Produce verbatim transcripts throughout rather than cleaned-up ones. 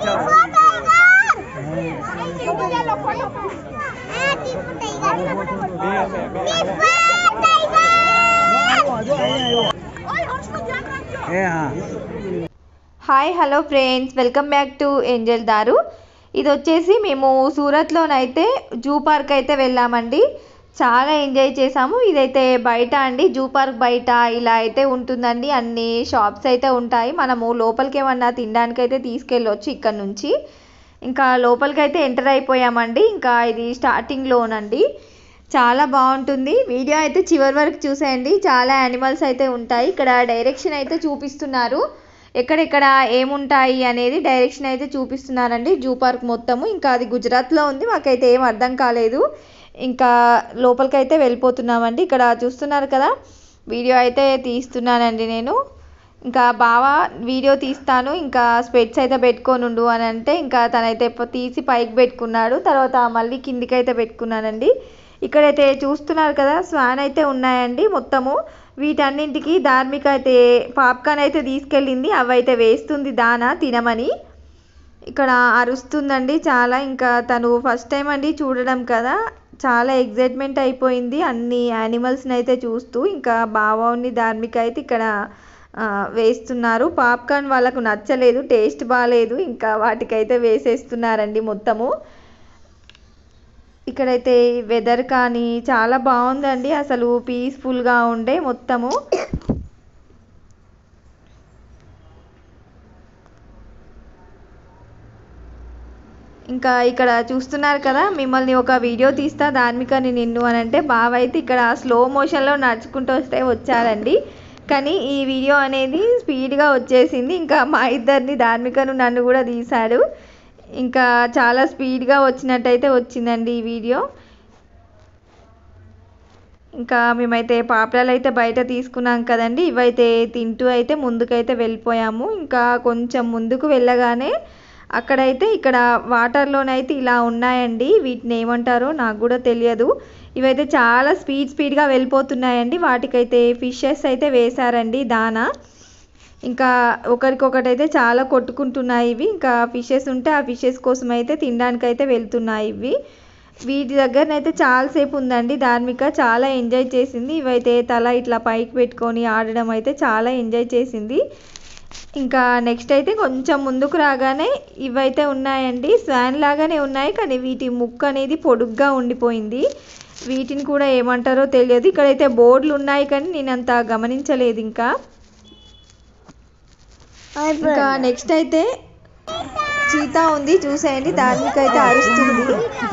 Hi hello friends, welcome back to angel దారు. ఇది వచ్చేసి మేము సూరత్లోనైతే జూ పార్క్ అయితే వెళ్ళామండి. చాలా ఎంజాయ్ చేసాము. ఇదైతే బయట అండి, జూ పార్క్ బయట ఇలా అయితే ఉంటుందండి. అన్ని షాప్స్ అయితే ఉంటాయి. మనము లోపలికి ఏమన్నా తినడానికి అయితే తీసుకెళ్ళొచ్చు ఇక్కడ నుంచి. ఇంకా లోపలికి అయితే ఎంటర్ అయిపోయామండి. ఇంకా ఇది స్టార్టింగ్లోనండి. చాలా బాగుంటుంది. వీడియో అయితే చివరి వరకు చూసేయండి. చాలా యానిమల్స్ అయితే ఉంటాయి. ఇక్కడ డైరెక్షన్ అయితే చూపిస్తున్నారు, ఎక్కడెక్కడ ఏముంటాయి అనేది డైరెక్షన్ అయితే చూపిస్తున్నారండి. జూ పార్క్ మొత్తము. ఇంకా అది గుజరాత్లో ఉంది. మాకైతే ఏం అర్థం కాలేదు. ఇంకా లోపలికి అయితే వెళ్ళిపోతున్నామండి. ఇక్కడ చూస్తున్నారు కదా, వీడియో అయితే తీస్తున్నానండి నేను. ఇంకా బావ వీడియో తీస్తాను, ఇంకా స్పెట్స్ అయితే పెట్టుకొని ఉండు అని అంటే ఇంకా తనైతే తీసి పైకి పెట్టుకున్నాడు. తర్వాత మళ్ళీ కిందికి అయితే పెట్టుకున్నానండి. ఇక్కడైతే చూస్తున్నారు కదా, స్వాన్ అయితే ఉన్నాయండి మొత్తము. వీటన్నింటికి ధార్మిక అయితే పాప్కార్న్ అయితే తీసుకెళ్ళింది. అవైతే వేస్తుంది దానా తినమని. ఇక్కడ అరుస్తుందండి చాలా. ఇంకా తను ఫస్ట్ టైం అండి చూడడం కదా, చాలా ఎగ్జైట్మెంట్ అయిపోయింది అన్ని యానిమల్స్ని అయితే చూస్తూ. ఇంకా బావని ధార్మిక అయితే ఇక్కడ వేస్తున్నారు. పాప్కార్న్ వాళ్ళకు నచ్చలేదు, టేస్ట్ బాగాలేదు. ఇంకా వాటికైతే వేసేస్తున్నారండి మొత్తము. ఇక్కడైతే వెదర్ కానీ చాలా బాగుందండి, అసలు పీస్ఫుల్గా ఉండే మొత్తము. ఇంకా ఇక్కడ చూస్తున్నారు కదా, మిమ్మల్ని ఒక వీడియో తీస్తా ధార్మికని నిన్ను అని అంటే బావ అయితే ఇక్కడ స్లో మోషన్లో నడుచుకుంటూ వస్తే వచ్చారండి. కానీ ఈ వీడియో అనేది స్పీడ్గా వచ్చేసింది. ఇంకా మా ఇద్దరిని, ధార్మికను నన్ను కూడా తీశాడు. ఇంకా చాలా స్పీడ్గా వచ్చినట్టయితే వచ్చిందండి ఈ వీడియో. ఇంకా మేమైతే పాపడాలు అయితే బయట తీసుకున్నాం కదండి, ఇవైతే తింటూ అయితే ముందుకైతే వెళ్ళిపోయాము. ఇంకా కొంచెం ముందుకు వెళ్ళగానే అక్కడైతే ఇక్కడ వాటర్లోనైతే ఇలా ఉన్నాయండి. వీటిని ఏమంటారో నాకు కూడా తెలియదు. ఇవైతే చాలా స్పీడ్ స్పీడ్గా వెళ్ళిపోతున్నాయండి. వాటికైతే ఫిషెస్ అయితే వేశారండి దానా. ఇంకా ఒకరికొకటైతే చాలా కొట్టుకుంటున్నాయి ఇవి. ఇంకా ఫిషెస్ ఉంటే ఆ ఫిషెస్ కోసం అయితే తినడానికి అయితే వెళ్తున్నాయి ఇవి. వీటి దగ్గరనైతే చాలాసేపు ఉందండి ధార్మిక, చాలా ఎంజాయ్ చేసింది. ఇవైతే తల ఇట్లా పైకి పెట్టుకొని ఆడడం అయితే చాలా ఎంజాయ్ చేసింది. ఇంకా నెక్స్ట్ అయితే కొంచెం ముందుకు రాగానే ఇవైతే ఉన్నాయండి. స్వాన్ లాగానే ఉన్నాయి, కానీ వీటి ముక్కు అనేది పొడుగ్గా ఉండిపోయింది. వీటిని కూడా ఏమంటారో తెలియదు. ఇక్కడైతే బోర్డులు ఉన్నాయి, కానీ నేను అంత గమనించలేదు. ఇంకా ఇంకా నెక్స్ట్ అయితే చీతా ఉంది, చూసేయండి. ధార్మిక అయితే అరుస్తుంది.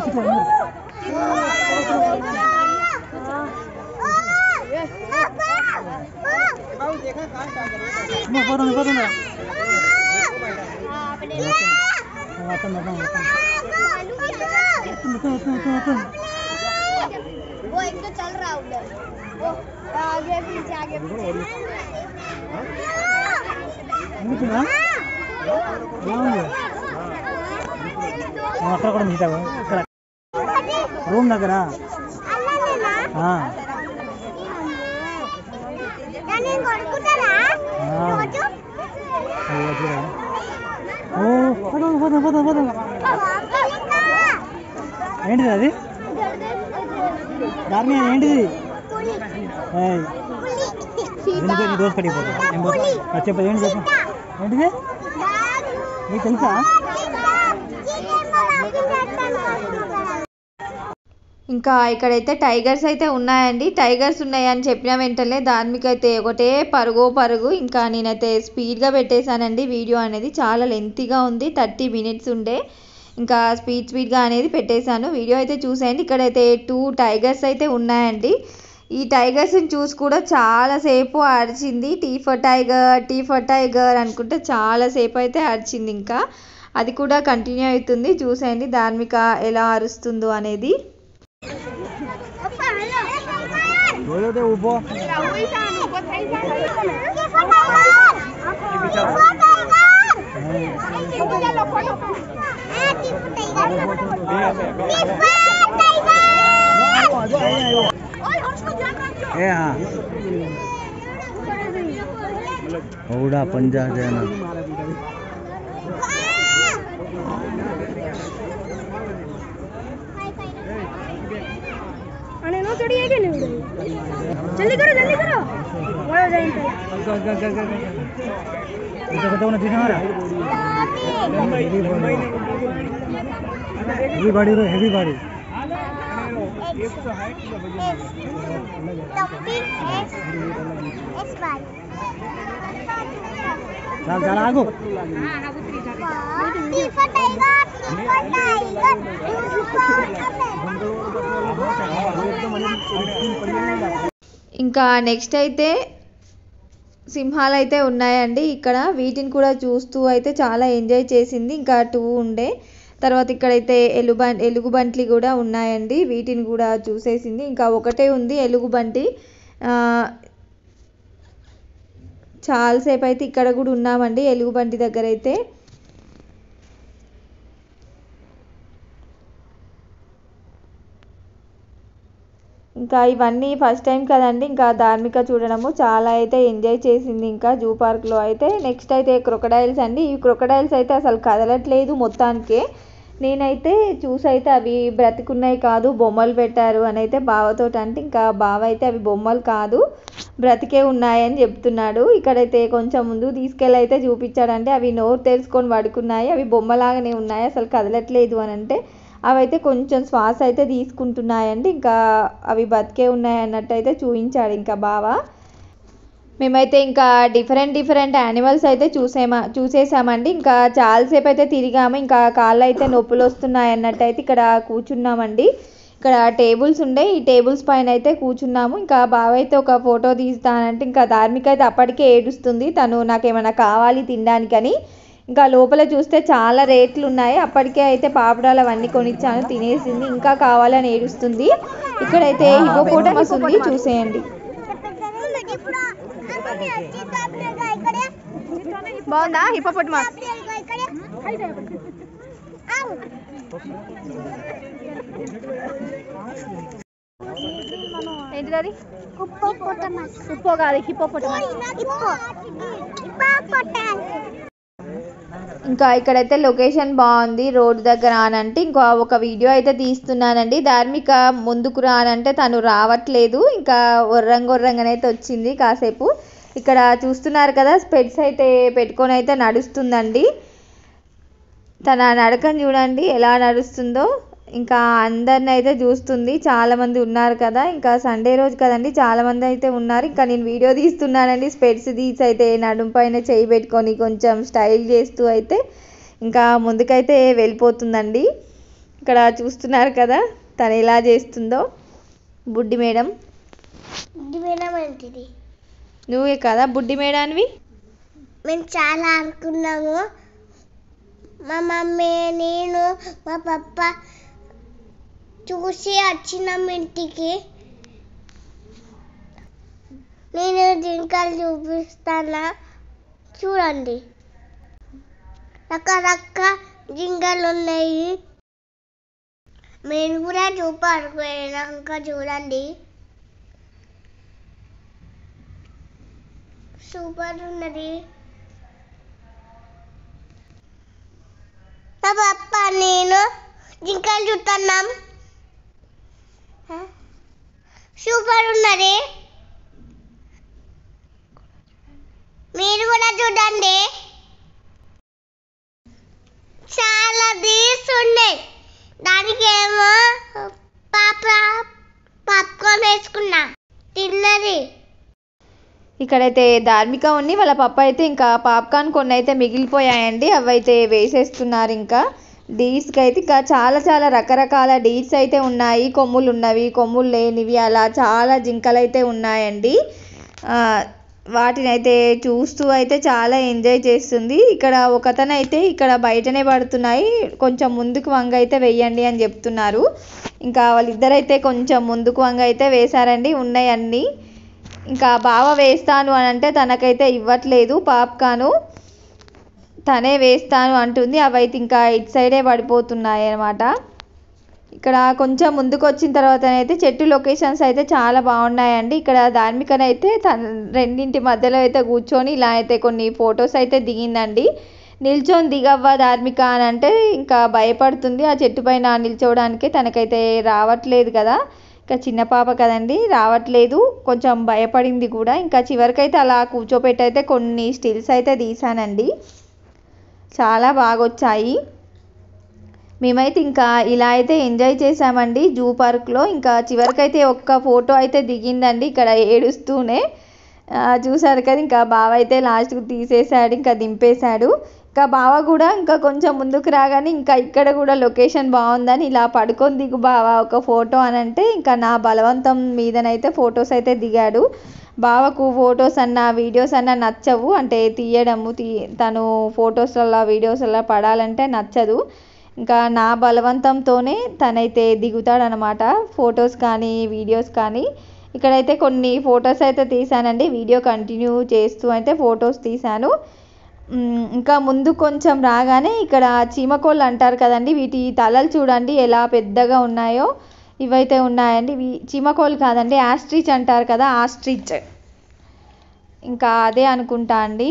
అక్కడ కూడా మిగతావు ఇక్కడ రూమ్ దగ్గర ఏంటిది అది దాని ఏంటిది దోశ కడిగిపోతా చెప్పదు ఏంటి చెప్పు ఏంటిది నీకు తెలుసా? ఇంకా ఇక్కడైతే టైగర్స్ అయితే ఉన్నాయండి. టైగర్స్ ఉన్నాయని చెప్పిన వెంటనే ధార్మిక అయితే ఒకటే పరుగు పరుగు. ఇంకా నేనైతే స్పీడ్గా పెట్టేశానండి. వీడియో అనేది చాలా లెంతీగా ఉంది, థర్టీ మినిట్స్ ఉండే. ఇంకా స్పీడ్ స్పీడ్గా అనేది పెట్టేశాను. వీడియో అయితే చూసేయండి. ఇక్కడైతే టూ టైగర్స్ అయితే ఉన్నాయండి. ఈ టైగర్స్ని చూసి కూడా చాలాసేపు అరిచింది. T for tiger, T for tiger అనుకుంటే చాలాసేపు అయితే అరిచింది. ఇంకా అది కూడా కంటిన్యూ అవుతుంది. చూసేయండి ధార్మిక ఎలా అరుస్తుందో అనేది. पंजा जाना जल्दी करो जल्दी करो बड़ा जाइन हेवी बॉडी रो हेवी बॉडी चल चल आगो ఇంకా నెక్స్ట్ అయితే సింహాలు అయితే ఉన్నాయండి ఇక్కడ. వీటిని కూడా చూస్తూ అయితే చాలా ఎంజాయ్ చేసింది. ఇంకా టూ ఉండే తర్వాత ఇక్కడైతే ఎలుబ ఎలుగుబంట్లు కూడా ఉన్నాయండి. వీటిని కూడా చూసేసింది. ఇంకా ఒకటే ఉంది ఎలుగుబంటి. చాలాసేపు అయితే ఇక్కడ కూడా ఉన్నామండి ఎలుగుబంటి దగ్గర అయితే. ఇంకా ఇవన్నీ ఫస్ట్ టైం కదండి. ఇంకా ధార్మిక చూడడము చాలా అయితే ఎంజాయ్ చేసింది. ఇంకా జూ పార్క్లో అయితే నెక్స్ట్ అయితే క్రొకడైల్స్ అండి. ఈ క్రొకడైల్స్ అయితే అసలు కదలట్లేదు మొత్తానికే. నేనైతే చూసి అయితే అవి బ్రతికున్నాయి కాదు బొమ్మలు పెట్టారు అని అయితే బావతో అంటే, ఇంకా బావ అయితే అవి బొమ్మలు కాదు బ్రతికే ఉన్నాయని చెప్తున్నాడు. ఇక్కడైతే కొంచెం ముందు తీసుకెళ్ళి అయితే చూపించాడంటే అవి నోరు తెరుచుకొని పడుకున్నాయి, అవి బొమ్మలాగానే ఉన్నాయి అసలు కదలట్లేదు అని అంటే, అవైతే కొంచెం శ్వాస అయితే తీసుకుంటున్నాయండి. ఇంకా అవి బతికే ఉన్నాయి అన్నట్టు అయితే చూపించాడు ఇంకా బావ. మేమైతే ఇంకా డిఫరెంట్ డిఫరెంట్ యానిమల్స్ అయితే చూసేమా చూసేసామండి. ఇంకా చాలాసేపు అయితే తిరిగాము. ఇంకా కాళ్ళు అయితే నొప్పులు వస్తున్నాయి అన్నట్టు అయితే ఇక్కడ కూర్చున్నామండి. ఇక్కడ టేబుల్స్ ఉండే, ఈ టేబుల్స్ పైన అయితే కూర్చున్నాము. ఇంకా బావ అయితే ఒక ఫోటో తీస్తానంటే ఇంకా ధార్మిక అయితే అప్పటికే ఏడుస్తుంది, తను నాకేమైనా కావాలి తినడానికని. ఇంకా లోపల చూస్తే చాలా రేట్లు ఉన్నాయి. అప్పటికే అయితే పాపడాలు అవన్నీ కొనిచ్చాను, తినేసింది. ఇంకా కావాలని ఏడుస్తుంది. ఇక్కడైతే హిపోపోటమస్ ఉంది, చూసేయండి. బాగుందా హిపోపోటమస్? ఏంటిది అది? ఉప్పో కాదు హిపోపోటమస్. ఇంకా ఇక్కడైతే లొకేషన్ బాగుంది రోడ్ దగ్గర అనంటే ఇంకా ఒక వీడియో అయితే తీస్తున్నానండి. ధార్మిక ముందుకు రానంటే తను రావట్లేదు. ఇంకా ఒర్రంగొర్రంగానైతే వచ్చింది కాసేపు. ఇక్కడ చూస్తున్నారు కదా స్పెట్స్ అయితే పెట్టుకొని అయితే నడుస్తుందండి. తన నడకని చూడండి ఎలా నడుస్తుందో. ఇంకా అందరిని అయితే చూస్తుంది. చాలామంది ఉన్నారు కదా, ఇంకా సండే రోజు కదండి చాలామంది అయితే ఉన్నారు. ఇంకా నేను వీడియో తీస్తున్నానండి స్పెట్స్ తీసి అయితే నడుము పైన చేయి పెట్టుకొని కొంచెం స్టైల్ చేస్తూ అయితే ఇంకా ముందుకైతే వెళ్ళిపోతుందండి. ఇక్కడ చూస్తున్నారు కదా తను ఎలా చేస్తుందో. బుడ్డి మేడం నువ్వే కదా బుడ్డి మేడానివి? మేము చాలా అనుకున్నాము. మా మమ్మీ నేను మా పప్ప చూసి వచ్చినాం ఇంటికి. నేను జింకలు చూపిస్తానా చూడండి. రకరకాల జింకలు ఉన్నాయి. మీరు కూడా చూపారు పోయినాక చూడండి. సూపర్ ఉన్నది. మా పప్ప నేను జింకలు చూస్తున్నాం. సూపర్ ఉన్నది. మీరు కూడా చూడండి. చాలా డీస్ ఉన్నాయి. దానికి ఏమో పాప పాప్కార్న్ వేసుకున్నా తిన్నది. ఇక్కడైతే ధార్మిక ఉంది, వాళ్ళ పప్ప అయితే ఇంకా పాప్కార్న్ కొన్ని అయితే మిగిలిపోయాయండి, అవైతే వేసేస్తున్నారు. ఇంకా డీర్స్కి అయితే ఇంకా చాలా చాలా రకరకాల డీర్స్ అయితే ఉన్నాయి. కొమ్ములు ఉన్నవి, కొమ్ములు లేనివి, అలా చాలా జింకలు అయితే ఉన్నాయండి. వాటిని అయితే చూస్తూ అయితే చాలా ఎంజాయ్ చేస్తుంది. ఇక్కడ ఒకతను అయితే ఇక్కడ బయటనే పడుతున్నాయి, కొంచెం ముందుకు వంగ అయితే వెయ్యండి అని చెప్తున్నారు. ఇంకా వాళ్ళిద్దరైతే కొంచెం ముందుకు వంగ అయితే వేశారండి ఉన్నాయి అన్నీ. ఇంకా బావ వేస్తాను అని అంటే తనకైతే ఇవ్వట్లేదు పాప్కార్ను, తనే వేస్తాను అంటుంది. అవైతే ఇంకా ఇటు సైడే పడిపోతున్నాయి అన్నమాట. ఇక్కడ కొంచెం ముందుకు వచ్చిన తర్వాత అయితే చెట్టు లొకేషన్స్ అయితే చాలా బాగున్నాయండి. ఇక్కడ ధార్మికనైతే తన రెండింటి మధ్యలో అయితే కూర్చొని ఇలా అయితే కొన్ని ఫొటోస్ అయితే దిగిందండి. నిల్చొని దిగవ్వ ధార్మిక అని అంటే ఇంకా భయపడుతుంది. ఆ చెట్టు పైన నిల్చోవడానికి తనకైతే రావట్లేదు కదా. ఇంకా చిన్న పాప కదండి రావట్లేదు, కొంచెం భయపడింది కూడా. ఇంకా చివరికైతే అలా కూర్చోపెట్టి అయితే కొన్ని స్టిల్స్ అయితే తీసానండి, చాలా బాగా వచ్చాయి. మేమైతే ఇంకా ఇలా అయితే ఎంజాయ్ చేసామండి జూ పార్క్లో. ఇంకా చివరికైతే ఒక్క ఫోటో అయితే దిగిందండి ఇక్కడ ఏడుస్తూనే. చూసారు కదా, ఇంకా బావ అయితే లాస్ట్కి తీసేసాడు, ఇంకా దింపేశాడు. ఇంకా బావ కూడా ఇంకా కొంచెం ముందుకు రాగానే ఇంకా ఇక్కడ కూడా లొకేషన్ బాగుందని ఇలా పడుకొని దిగు బావ ఒక ఫోటో అని అంటే ఇంకా నా బలవంతం మీదనైతే ఫొటోస్ అయితే దిగాడు. బావకు ఫొటోస్ అన్న వీడియోస్ అన్న నచ్చవు, అంటే తీయడము తీ తను ఫొటోస్లలో వీడియోస్లలో పడాలంటే నచ్చదు. ఇంకా నా బలవంతంతోనే తనైతే దిగుతాడనమాట ఫొటోస్ కానీ వీడియోస్ కానీ. ఇక్కడైతే కొన్ని ఫొటోస్ అయితే తీసానండి, వీడియో కంటిన్యూ చేస్తూ అయితే ఫొటోస్ తీశాను. ఇంకా ముందు కొంచెం రాగానే ఇక్కడ చీమకోళ్ళు అంటారు కదండి, వీటి తలలు చూడండి ఎలా పెద్దగా ఉన్నాయో. ఇవైతే ఉన్నాయండి, ఇవి చీమకోళ్ళు కాదండి, ఆస్ట్రిచ్ అంటారు కదా, ఆస్ట్రిచ్ ఇంకా అదే అనుకుంటా అండి.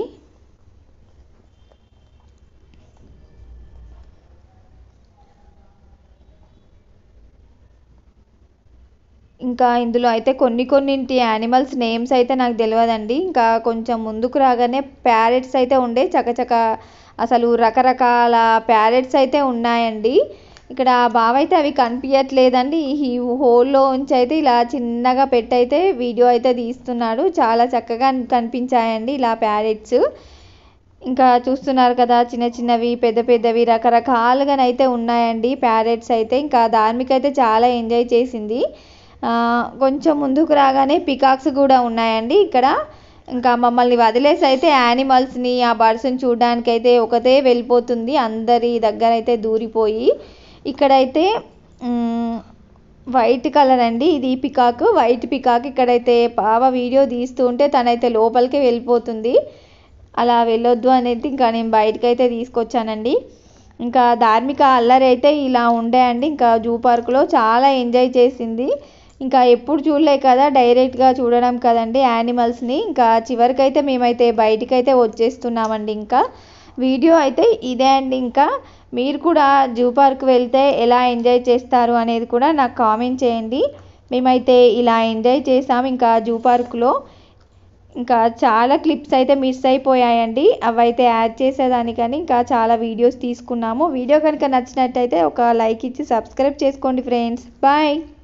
ఇంకా ఇందులో అయితే కొన్ని కొన్నింటి యానిమల్స్ నేమ్స్ అయితే నాకు తెలియదండి. ఇంకా కొంచెం ముందుకు రాగానే ప్యారెట్స్ అయితే ఉండే చకచక, అసలు రకరకాల ప్యారెట్స్ అయితే ఉన్నాయండి. ఇక్కడ బావ అయితే అవి కనిపించట్లేదండి, ఈ హోల్లో ఉంచి అయితే ఇలా చిన్నగా పెట్టయితే వీడియో అయితే తీస్తున్నాడు. చాలా చక్కగా కనిపించాయండి ఇలా ప్యారెట్స్. ఇంకా చూస్తున్నారు కదా, చిన్న చిన్నవి పెద్ద పెద్దవి రకరకాలుగానైతే ఉన్నాయండి ప్యారెట్స్ అయితే. ఇంకా ధార్మిక అయితే చాలా ఎంజాయ్ చేసింది. కొంచెం ముందుకు రాగానే పికాక్స్ కూడా ఉన్నాయండి ఇక్కడ. ఇంకా మమ్మల్ని వదిలేసి అయితే యానిమల్స్ని ఆ బర్డ్స్ని చూడడానికి అయితే ఒకతే వెళ్ళిపోతుంది, అందరి దగ్గర అయితే దూరిపోయి. ఇక్కడైతే వైట్ కలర్ అండి ఇది పికాక్, వైట్ పికాక్. ఇక్కడైతే బావ వీడియో తీస్తూ ఉంటే తనైతే లోపలికి వెళ్ళిపోతుంది, అలా వెళ్ళొద్దు అనేది ఇంకా నేను బయటకు అయితే తీసుకొచ్చానండి. ఇంకా ధార్మిక అల్లరి అయితే ఇలా ఉండే అండి. ఇంకా జూ పార్క్లో చాలా ఎంజాయ్ చేసింది. ఇంకా ఎప్పుడు చూడలే కదా, డైరెక్ట్గా చూడడం కదండి యానిమల్స్ని. ఇంకా చివరికైతే మేమైతే బయటికైతే వచ్చేస్తున్నామండి. ఇంకా వీడియో అయితే ఇదే అండి. ఇంకా మీరు కూడా జూ పార్క్ వెళ్తే ఎలా ఎంజాయ్ చేస్తారు అనేది కూడా నాకు కామెంట్ చేయండి. మేమైతే ఇలా ఎంజాయ్ చేసాం ఇంకా జూ పార్క్లో. ఇంకా చాలా క్లిప్స్ అయితే మిస్ అయిపోయాయండి, అవైతే యాడ్ చేసేదానికని ఇంకా చాలా వీడియోస్ తీసుకున్నాము. వీడియో కనుక నచ్చినట్టయితే ఒక లైక్ ఇచ్చి సబ్స్క్రైబ్ చేసుకోండి ఫ్రెండ్స్. బాయ్.